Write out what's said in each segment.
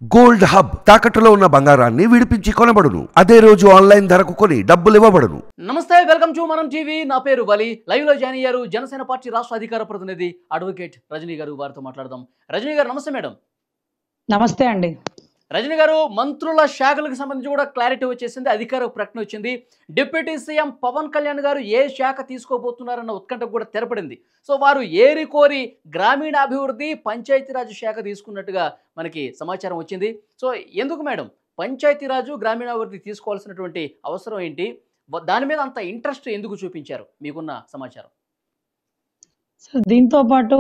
Gold hub తాకట్టులో ఉన్న బంగారాన్ని విడిపించి కొనబడును. అదే రోజు ఆన్లైన్ ధరకు కొని డబ్బులు ఇవ్వబడును. నమస్తే, వెల్కమ్ టు మనం టీవీ. నా పేరు వలి. లైవ్ లో జాయిన్ అయ్యారు జనసేన పార్టీ రాష్ట్ర అధికార ప్రతినిధి అడ్వకేట్ రజనీ గారు. వారితో మాట్లాడదాం. రజనీ గారు నమస్తే. మేడం నమస్తే అండి. రజనీ గారు, మంత్రుల శాఖలకు సంబంధించి కూడా క్లారిటీ వచ్చేసింది, అధికార ప్రకటన వచ్చింది. డిప్యూటీ సీఎం పవన్ కళ్యాణ్ గారు ఏ శాఖ తీసుకోబోతున్నారన్న ఉత్కంఠకు కూడా తెరపడింది. సో వారు ఏరి కోరి గ్రామీణాభివృద్ధి పంచాయతీరాజ్ శాఖ తీసుకున్నట్టుగా మనకి సమాచారం వచ్చింది. సో ఎందుకు మేడం పంచాయతీరాజు గ్రామీణాభివృద్ధి తీసుకోవాల్సినటువంటి అవసరం ఏంటి? దాని మీద అంత ఇంట్రెస్ట్ ఎందుకు చూపించారు? మీకున్న సమాచారం. సో దీంతో పాటు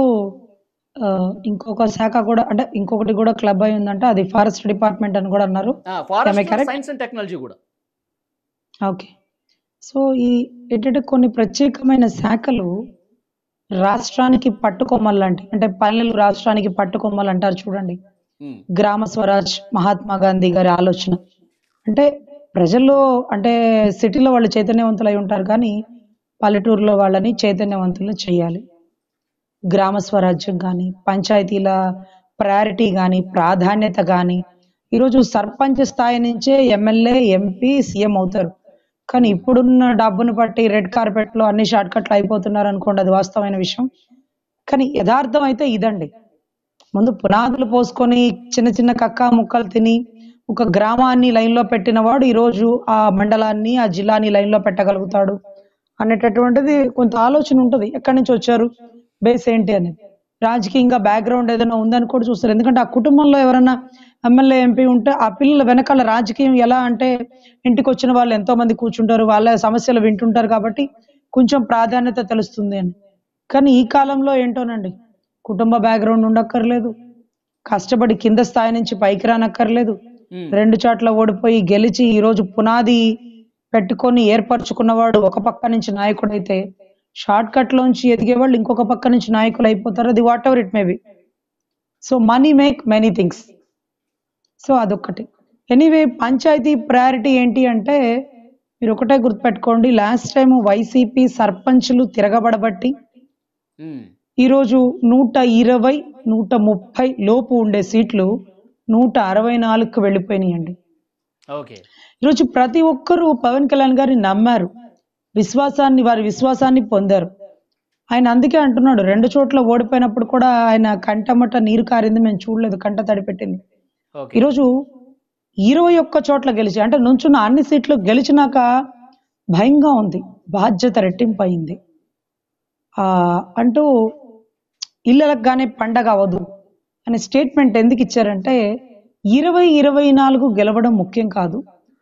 ఇంకొక శాఖ కూడా, అంటే ఇంకొకటి కూడా క్లబ్ అయి ఉందంటే అది ఫారెస్ట్ డిపార్ట్మెంట్ అని కూడా అన్నారు. సైన్స్ అండ్ టెక్నాలజీ కూడా. ఓకే. సో ఈ ఏంటంటే కొన్ని ప్రత్యేకమైన శాఖలు రాష్ట్రానికి పట్టుకొమ్మలాంటి, అంటే పల్లెలు రాష్ట్రానికి కొమ్మలు అంటారు చూడండి. గ్రామ స్వరాజ్ మహాత్మా గాంధీ గారి ఆలోచన. అంటే ప్రజల్లో, అంటే సిటీలో వాళ్ళు చైతన్యవంతులు అయి ఉంటారు, కానీ పల్లెటూరులో వాళ్ళని చైతన్యవంతులు చేయాలి. గ్రామ స్వరాజ్యం కానీ, పంచాయతీల ప్రయారిటీ కానీ, ప్రాధాన్యత కానీ. ఈరోజు సర్పంచ్ స్థాయి నుంచే ఎమ్మెల్యే, ఎంపీ, సీఎం అవుతారు. కానీ ఇప్పుడున్న డబ్బును బట్టి రెడ్ కార్పెట్లో అన్ని షార్ట్ కట్లు అయిపోతున్నారు అనుకోండి, అది వాస్తవమైన విషయం. కానీ యథార్థం అయితే ఇదండి. ముందు పునాదులు పోసుకొని చిన్న చిన్న కక్కా ముక్కలు తిని ఒక గ్రామాన్ని లైన్లో పెట్టిన వాడు ఈరోజు ఆ మండలాన్ని, ఆ జిల్లాని లైన్లో పెట్టగలుగుతాడు అనేటటువంటిది కొంత ఆలోచన ఉంటుంది. ఎక్కడి నుంచి వచ్చారు, బేస్ ఏంటి అనేది. రాజకీయంగా బ్యాక్గ్రౌండ్ ఏదైనా ఉందని కూడా చూస్తారు. ఎందుకంటే ఆ కుటుంబంలో ఎవరైనా ఎమ్మెల్యే, ఎంపీ ఉంటే ఆ పిల్లల వెనకాల రాజకీయం ఎలా అంటే, ఇంటికి వచ్చిన వాళ్ళు ఎంతో మంది కూర్చుంటారు, వాళ్ళ సమస్యలు వింటుంటారు, కాబట్టి కొంచెం ప్రాధాన్యత తెలుస్తుంది అని. కానీ ఈ కాలంలో ఏంటోనండి, కుటుంబ బ్యాక్గ్రౌండ్ ఉండక్కర్లేదు, కష్టపడి కింద స్థాయి నుంచి పైకి రానక్కర్లేదు, 2 చోట్ల ఓడిపోయి గెలిచి ఈరోజు పునాది పెట్టుకొని ఏర్పరచుకున్నవాడు ఒక పక్క నుంచి నాయకుడైతే, షార్ట్ కట్ లోంచి ఎదిగేవాళ్ళు ఇంకొక పక్క నుంచి నాయకులు అయిపోతారు. అది whatever it may be. So money make many things. So అదొక్కటి. ఎనీవే, పంచాయతీ ప్రయారిటీ ఏంటి అంటే, మీరు ఒకటే గుర్తుపెట్టుకోండి, లాస్ట్ టైం వైసీపీ సర్పంచ్లు తిరగబడబట్టి ఈరోజు 120, 130 లోపు ఉండే సీట్లు 164కు వెళ్ళిపోయినాయండి. ఈరోజు ప్రతి ఒక్కరూ పవన్ కళ్యాణ్ గారిని నమ్మారు, వారి విశ్వాసాన్ని పొందారు. ఆయన అందుకే అంటున్నాడు, 2 చోట్ల ఓడిపోయినప్పుడు కూడా ఆయన కంటమట నీరు కారింది మేము చూడలేదు, కంట తడి పెట్టింది. ఈరోజు 21 చోట్ల గెలిచి, అంటే నుంచున్న అన్ని సీట్లు గెలిచినాక భయంగా ఉంది, బాధ్యత రెట్టింపు అయింది అంటూ ఇళ్ళలకు గానే పండగ అవదు అనే స్టేట్మెంట్ ఎందుకు ఇచ్చారంటే, 2024 గెలవడం ముఖ్యం కాదు,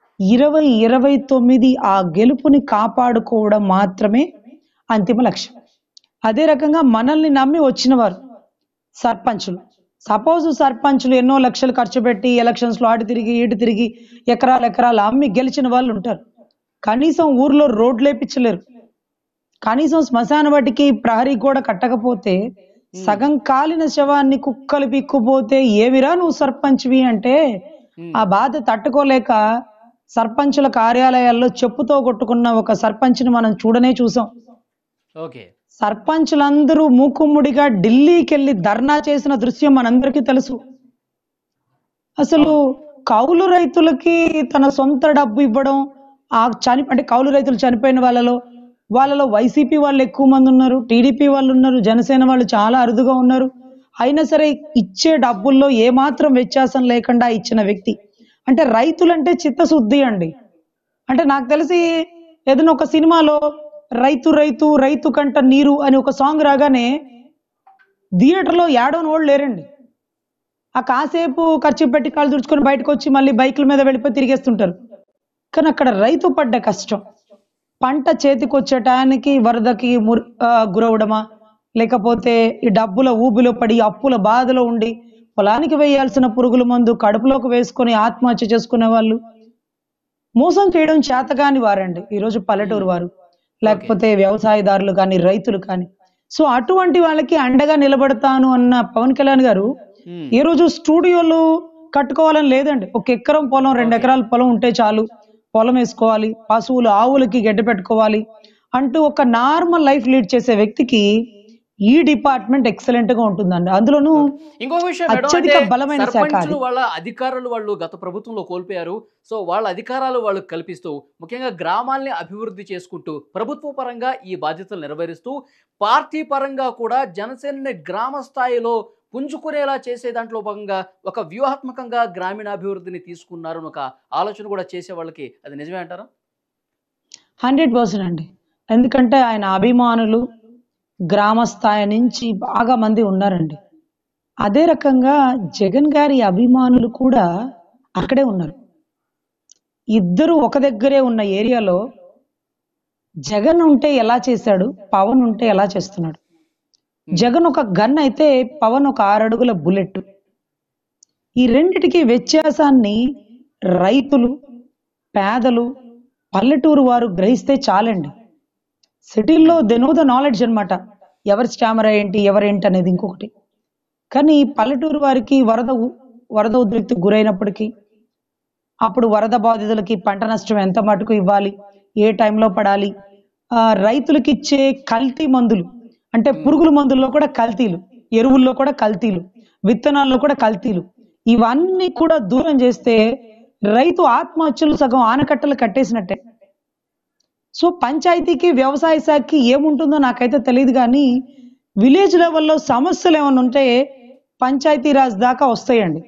2029 ఆ గెలుపుని కాపాడుకోవడం మాత్రమే అంతిమ లక్ష్యం. అదే రకంగా మనల్ని నమ్మి వచ్చిన వారు సర్పంచులు, సపోజ్ సర్పంచులు ఎన్నో లక్షలు ఖర్చు పెట్టి ఎలక్షన్స్ లో అటు తిరిగి ఇటు తిరిగి ఎకరాలు అమ్మి గెలిచిన వాళ్ళు ఉంటారు. కనీసం ఊర్లో రోడ్లు వేపించలేరు, కనీసం శ్మశాన వాటికి ప్రహరీ కూడా కట్టకపోతే, సగం కాలిన శవాన్ని కుక్కలు పిక్కుపోతే ఏమిరా నువ్వు సర్పంచ్వి అంటే ఆ బాధ తట్టుకోలేక సర్పంచుల కార్యాలయాల్లో చెప్పుతో కొట్టుకున్న ఒక సర్పంచ్ని మనం చూసాం. సర్పంచులందరూ మూకుమ్ముడిగా ఢిల్లీకి వెళ్ళి ధర్నా చేసిన దృశ్యం మనందరికీ తెలుసు. అసలు కౌలు రైతులకి తన సొంత డబ్బు ఇవ్వడం, అంటే కౌలు రైతులు చనిపోయిన వాళ్ళలో వైసీపీ వాళ్ళు ఎక్కువ మంది ఉన్నారు, టీడీపీ వాళ్ళు ఉన్నారు, జనసేన వాళ్ళు చాలా అరుదుగా ఉన్నారు. అయినా సరే ఇచ్చే డబ్బుల్లో ఏమాత్రం వ్యత్యాసం లేకుండా ఇచ్చిన వ్యక్తి. అంటే రైతులంటే చిత్తశుద్ధి అండి. అంటే నాకు తెలిసి ఏదైనా ఒక సినిమాలో రైతు కంట నీరు అని ఒక సాంగ్ రాగానే థియేటర్లో ఏడవని వాళ్ళు లేరండి. ఆ కాసేపు ఖర్చు పెట్టి కాళ్ళు తుడుచుకొని బయటకు వచ్చి మళ్ళీ బైకుల మీద వెళ్ళిపోయి తిరిగేస్తుంటారు. కానీ అక్కడ రైతు పడ్డ కష్టం, పంట చేతికి వచ్చే టయానికి వరదకి గురవడమా, లేకపోతే ఈ డబ్బుల ఊబిలో పడి అప్పుల బాధలో ఉండి పొలానికి వేయాల్సిన పురుగుల మందు కడుపులోకి వేసుకొని ఆత్మహత్య చేసుకునే వాళ్ళు, మోసం చేయడం చేతగాని వారండి ఈరోజు పల్లెటూరు వారు, లేకపోతే వ్యవసాయదారులు కానీ, రైతులు కానీ. సో అటువంటి వాళ్ళకి అండగా నిలబడతాను అన్న పవన్ కళ్యాణ్ గారు ఈ రోజు స్టూడియోలు కట్టుకోవాలని లేదండి. 1 ఎకరం పొలం, 2 ఎకరాల పొలం ఉంటే చాలు, పొలం వేసుకోవాలి, పశువులు ఆవులకి గడ్డి పెట్టుకోవాలి అంటూ ఒక నార్మల్ లైఫ్ లీడ్ చేసే వ్యక్తికి ఈ డిపార్ట్మెంట్ ఎక్సలెంట్ గా ఉంటుందండి. అందులోనూ ఇంకొక విషయం మేడం, అంటే అత్యధిక బలమైన శాఖ అది. సర్పంచులు వాళ్ళ అధికారాలు వాళ్ళు గత ప్రభుత్వంలో కోల్పోయారు. సో వాళ్ళ అధికారాలు వాళ్ళు కల్పిస్తూ ముఖ్యంగా గ్రామాల్ని అభివృద్ధి చేసుకుంటూ ప్రభుత్వ పరంగా ఈ బాధ్యతలు నెరవేరుస్తూ పార్టీ పరంగా కూడా జనసేనని గ్రామ స్థాయిలో పుంజుకునేలా చేసే దాంట్లో భాగంగా ఒక వ్యూహాత్మకంగా గ్రామీణాభివృద్ధిని తీసుకున్నారు అని ఒక ఆలోచన కూడా చేసే వాళ్ళకి అది నిజమే అంటారా? 100% అండి. ఎందుకంటే ఆయన అభిమానులు గ్రామ స్థాయి నుంచి బాగా మంది ఉన్నారండి. అదే రకంగా జగన్ గారి అభిమానులు కూడా అక్కడే ఉన్నారు. ఇద్దరు ఒక దగ్గరే ఉన్న ఏరియాలో జగన్ ఉంటే ఎలా చేశాడు, పవన్ ఉంటే ఎలా చేస్తున్నాడు. జగన్ ఒక గన్ అయితే పవన్ ఒక 6 అడుగుల బుల్లెట్. ఈ రెండిటికి వ్యత్యాసాన్ని రైతులు, పేదలు, పల్లెటూరు వారు గ్రహిస్తే చాలండి. సిటీల్లో దే నో ద నాలెడ్జ్ అనమాట. ఎవరి స్టామరా ఏంటి, ఎవరేంటి అనేది ఇంకొకటి. కానీ పల్లెటూరు వారికి వరద ఉధృతికి గురైనప్పటికీ అప్పుడు వరద బాధితులకి పంట నష్టం ఎంత మటుకు ఇవ్వాలి, ఏ టైంలో పడాలి, రైతులకి ఇచ్చే కల్తీ మందులు అంటే పురుగుల మందుల్లో కూడా కల్తీలు, ఎరువుల్లో కూడా కల్తీలు, విత్తనాల్లో కూడా కల్తీలు, ఇవన్నీ కూడా దూరం చేస్తే రైతు ఆత్మహత్యలు సగం ఆనకట్టలు కట్టేసినట్టే. సో పంచాయతీకి వ్యవసాయ శాఖకి ఏముంటుందో నాకైతే తెలియదు, కానీ విలేజ్ లెవెల్లో సమస్యలు ఏమైనా ఉంటే పంచాయతీ రాజ్ దాకా వస్తాయండి.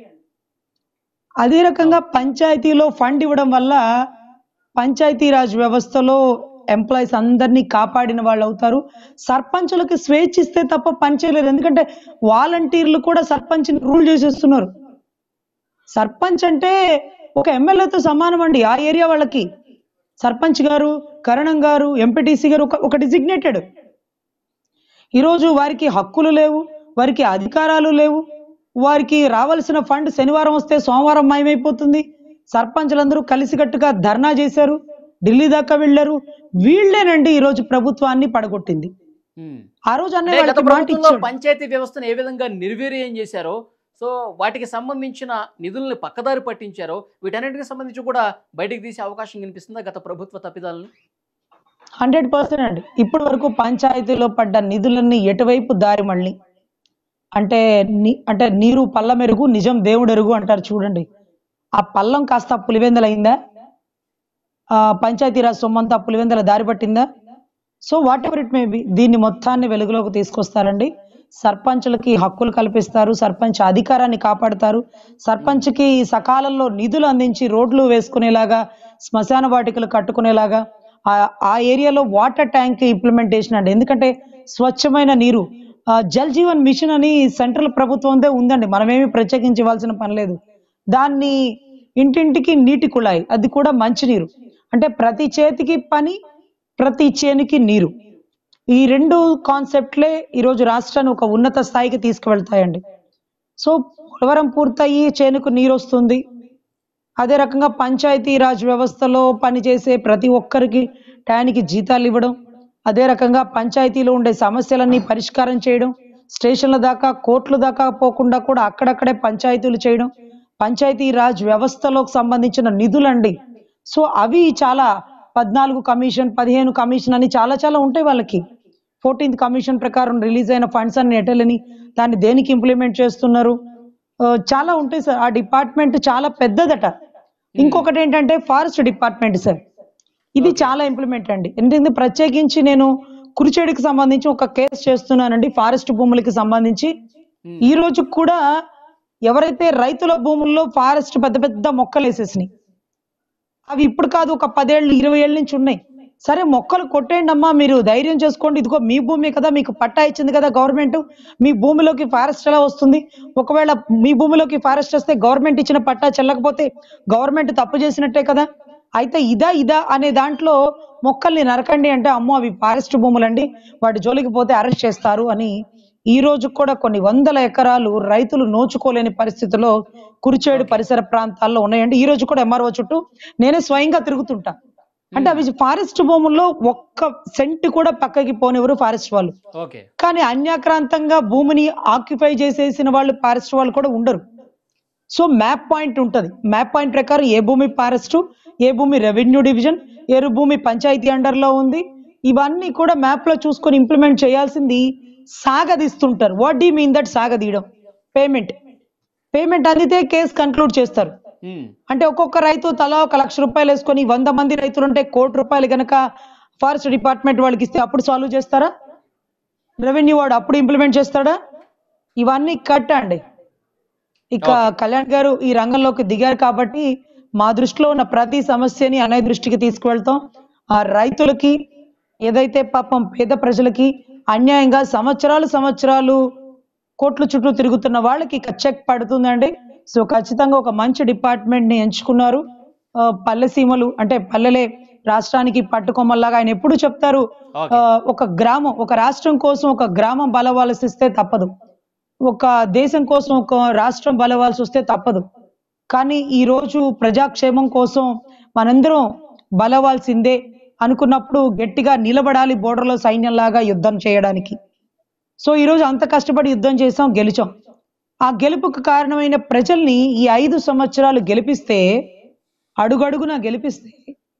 అదే రకంగా పంచాయతీలో ఫండ్ ఇవ్వడం వల్ల పంచాయతీ రాజ్ వ్యవస్థలో ఎంప్లాయీస్ అందరినీ కాపాడిన వాళ్ళు అవుతారు. సర్పంచులకి స్వేచ్ఛ ఇస్తే తప్ప పని చేయలేరు. ఎందుకంటే వాలంటీర్లు కూడా సర్పంచ్ని రూల్ చేసేస్తున్నారు. సర్పంచ్ అంటే ఒక ఎమ్మెల్యేతో సమానం అండి ఆ ఏరియా వాళ్ళకి. సర్పంచ్ గారు, కరణం గారు, ఎంపీటీసీ గారు ఒక డిజిగ్నేటెడ్. ఈరోజు వారికి హక్కులు లేవు, వారికి అధికారాలు లేవు, వారికి రావాల్సిన ఫండ్ శనివారం వస్తే సోమవారం మాయమైపోతుంది. సర్పంచులందరూ కలిసికట్టుగా ధర్నా చేశారు, ఢిల్లీ దాకా వెళ్ళారు. వీళ్ళేనండి ఈరోజు ప్రభుత్వాన్ని పడగొట్టింది. ఆ రోజు అనే వాళ్ళకి మాట ఇచ్చాడు. పంచాయతీ వ్యవస్థను ఏ విధంగా నిర్వీర్యం చేశారో, సో వాటికి సంబంధించిన నిధుల్ని పక్కదారి పట్టించారో, వీటన్నిటికి సంబంధించి కూడా బయటికి తీసే అవకాశం కనిపిస్తుందా గత ప్రభుత్వ తప్పిదాలను? 100% అండి. ఇప్పటి వరకు పంచాయతీలో పడ్డ నిధులన్నీ ఎటువైపు దారి మళ్ళీ అంటే నీరు పల్ల మెరుగు, నిజం దేవుడు ఎరుగు అంటారు చూడండి. ఆ పల్లం కాస్త పులివెందలైందా? పంచాయతీరాజ్ సొమ్మంతా పులివెందల దారి పట్టిందా? So whatever it may be, దీన్ని మొత్తాన్ని వెలుగులోకి తీసుకొస్తారండి. సర్పంచులకి హక్కులు కల్పిస్తారు, సర్పంచ్ అధికారాన్ని కాపాడతారు, సర్పంచ్కి సకాలంలో నిధులు అందించి రోడ్లు వేసుకునేలాగా, శ్మశాన వాటికలు కట్టుకునేలాగా, ఆ ఏరియాలో వాటర్ ట్యాంక్ ఇంప్లిమెంటేషన్ అండి. ఎందుకంటే స్వచ్ఛమైన నీరు, జల్ జీవన్ మిషన్ అని సెంట్రల్ ప్రభుత్వందే ఉందండి, మనమేమి ప్రత్యేకించి ఇవ్వాల్సిన పని లేదు. దాన్ని ఇంటింటికి నీటి కుళాయి, అది కూడా మంచినీరు. అంటే ప్రతి చేతికి పని, ప్రతి చేనికి నీరు. ఈ 2 కాన్సెప్ట్లే ఈరోజు రాష్ట్రాన్ని ఒక ఉన్నత స్థాయికి తీసుకువెళ్తాయండి. సో పోలవరం పూర్తయి చేనుకు నీరు వస్తుంది. అదే రకంగా పంచాయతీ రాజ్ వ్యవస్థలో పనిచేసే ప్రతి ఒక్కరికి టయానికి జీతాలు ఇవ్వడం, అదే రకంగా పంచాయతీలో ఉండే సమస్యలన్నీ పరిష్కారం చేయడం, స్టేషన్ల దాకా కోర్టుల దాకా పోకుండా కూడా అక్కడక్కడే పంచాయతీలు చేయడం, పంచాయతీ రాజ్ వ్యవస్థలోకి సంబంధించిన నిధులండి. సో అవి చాలా 14 కమిషన్, 15 కమిషన్ అని చాలా చాలా ఉంటాయి వాళ్ళకి. 14th కమిషన్ ప్రకారం రిలీజ్ అయిన ఫండ్స్ అన్ని ఎటలని, దాన్ని దేనికి ఇంప్లిమెంట్ చేస్తున్నారు, చాలా ఉంటాయి సార్. ఆ డిపార్ట్మెంట్ చాలా పెద్దదట. ఇంకొకటి ఏంటంటే ఫారెస్ట్ డిపార్ట్మెంట్ సార్, ఇది చాలా ఇంప్లిమెంట్ అండి. ఎందుకంటే ప్రత్యేకించి నేను కురిచేడుకి సంబంధించి ఒక కేసు చేస్తున్నానండి, ఫారెస్ట్ భూములకి సంబంధించి. ఈ రోజు కూడా ఎవరైతే రైతుల భూముల్లో ఫారెస్ట్ పెద్ద పెద్ద మొక్కలు వేసేసినాయి, అవి ఇప్పుడు కాదు ఒక 10 ఏళ్ళు 20 ఏళ్ళ నుంచి ఉన్నాయి. సరే మొక్కలు కొట్టేయండి అమ్మా, మీరు ధైర్యం చేసుకోండి, ఇదిగో మీ భూమి కదా, మీకు పట్టా ఇచ్చింది కదా గవర్నమెంట్, మీ భూమిలోకి ఫారెస్ట్ ఎలా వస్తుంది? ఒకవేళ మీ భూమిలోకి ఫారెస్ట్ వస్తే గవర్నమెంట్ ఇచ్చిన పట్టా చెల్లకపోతే గవర్నమెంట్ తప్పు చేసినట్టే కదా. అయితే ఇదా అనే దాంట్లో మొక్కల్ని నరకండి అంటే, అమ్మో అవి ఫారెస్ట్ భూములండి, వాటి జోలికి పోతే అరెస్ట్ చేస్తారు అని ఈ రోజు కూడా కొన్ని వందల ఎకరాలు రైతులు నోచుకోలేని పరిస్థితిలో కురిచేడు పరిసర ప్రాంతాల్లో ఉన్నాయండి. ఈ రోజు కూడా ఎంఆర్ఓ చుట్టూ నేనే స్వయంగా తిరుగుతుంటా. అంటే అవి ఫారెస్ట్ భూముల్లో ఒక్క సెంట్ కూడా పక్కకి పోనివ్వరు ఫారెస్ట్ వాళ్ళు. కానీ అన్యాక్రాంతంగా భూమిని ఆక్యుపై చేసేసిన వాళ్ళు ఫారెస్ట్ వాళ్ళు కూడా ఉండరు. సో మ్యాప్ పాయింట్ ఉంటుంది. మ్యాప్ పాయింట్ ప్రకారం ఏ భూమి ఫారెస్ట్, ఏ భూమి రెవెన్యూ డివిజన్, ఏ భూమి పంచాయతీ అండర్లో ఉంది, ఇవన్నీ కూడా మ్యాప్ లో చూసుకొని ఇంప్లిమెంట్ చేయాల్సింది సాగదీస్తుంటారు. వాట్ డూ మీన్ దట్ సాగదీయడం? పేమెంట్ అందితే కేసు కంక్లూడ్ చేస్తారు. అంటే ఒక్కొక్క రైతు తలా ఒక ₹1,00,000 వేసుకొని 100 మంది రైతులుంటే ₹1,00,00,000 గనక ఫారెస్ట్ డిపార్ట్మెంట్ వాళ్ళకి ఇస్తే అప్పుడు సాల్వ్ చేస్తారా? రెవెన్యూ వాడు అప్పుడు ఇంప్లిమెంట్ చేస్తాడా? ఇవన్నీ కట్ అండి. ఇక కళ్యాణ్ గారు ఈ రంగంలోకి దిగారు కాబట్టి మా దృష్టిలో ఉన్న ప్రతి సమస్యని అన్నయ్య దృష్టికి తీసుకువెళ్తాం. ఆ రైతులకి ఏదైతే పాపం పేద ప్రజలకి అన్యాయంగా సంవత్సరాలు కోట్ల చుట్టూ తిరుగుతున్న వాళ్ళకి ఇక చెక్ పడుతుందండి. సో ఖచ్చితంగా ఒక మంచి డిపార్ట్మెంట్ ని ఎంచుకున్నారు. పల్లె సీమలు అంటే పల్లెలే రాష్ట్రానికి పట్టుకొమ్మల్లాగా ఆయన ఎప్పుడు చెప్తారు. ఒక గ్రామం, ఒక రాష్ట్రం కోసం ఒక గ్రామం బలవాల్సి వస్తే తప్పదు, ఒక దేశం కోసం ఒక రాష్ట్రం బలవాల్సి వస్తే తప్పదు. కానీ ఈ రోజు ప్రజాక్షేమం కోసం మనందరం బలవాల్సిందే అనుకున్నప్పుడు గట్టిగా నిలబడాలి బోర్డర్లో సైన్యంలాగా యుద్ధం చేయడానికి. సో ఈరోజు అంత కష్టపడి యుద్ధం చేసాం, గెలిచాం. ఆ గెలుపుకు కారణమైన ప్రజల్ని ఈ 5 సంవత్సరాలు గెలిపిస్తే, అడుగడుగునా గెలిపిస్తే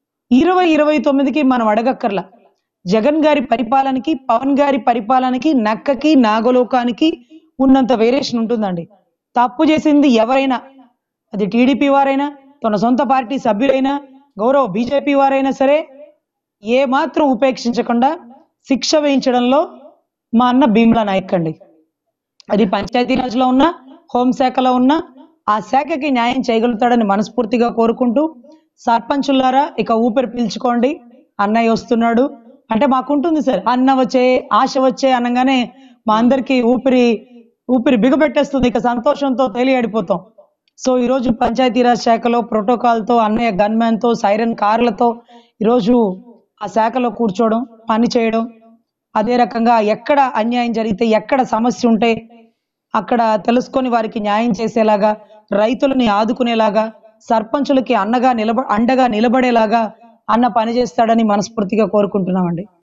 2029కి మనం అడగక్కర్లా. జగన్ గారి పరిపాలనకి, పవన్ గారి పరిపాలనకి, నక్కకి నాగలోకానికి ఉన్నంత వేరియేషన్ ఉంటుందండి. తప్పు చేసింది ఎవరైనా, అది టీడీపీ వారైనా, తన సొంత పార్టీ సభ్యులైనా, గౌరవ బీజేపీ వారైనా సరే, ఏ మాత్రం ఉపేక్షించకుండా శిక్ష వేయించడంలో మా అన్న భీమ్లా నాయక్ అండి. అది పంచాయతీరాజ్లో ఉన్న, హోంశాఖలో ఉన్న ఆ శాఖకి న్యాయం చేయగలుగుతాడని మనస్ఫూర్తిగా కోరుకుంటూ, సర్పంచులారా ఇక ఊపిరి పీల్చుకోండి, అన్నయ్య వస్తున్నాడు. అంటే మాకుంటుంది సార్, అన్న వచ్చే ఆశ వచ్చే అనగానే మా అందరికి ఊపిరి బిగపెట్టేస్తుంది. ఇక సంతోషంతో తేలియాడిపోతాం. సో ఈరోజు పంచాయతీరాజ్ శాఖలో ప్రోటోకాల్తో, అన్నయ్య గన్మ్యాన్తో, సైరన్ కార్లతో ఈరోజు ఆ శాఖలో కూర్చోవడం, పని చేయడం, అదే రకంగా ఎక్కడ అన్యాయం జరిగితే, ఎక్కడ సమస్య ఉంటే అక్కడ తెలుసుకొని వారికి న్యాయం చేసేలాగా, రైతులని ఆదుకునేలాగా, సర్పంచులకి అండగా నిలబడేలాగా అన్న పని చేస్తాడని మనస్ఫూర్తిగా కోరుకుంటున్నామండి.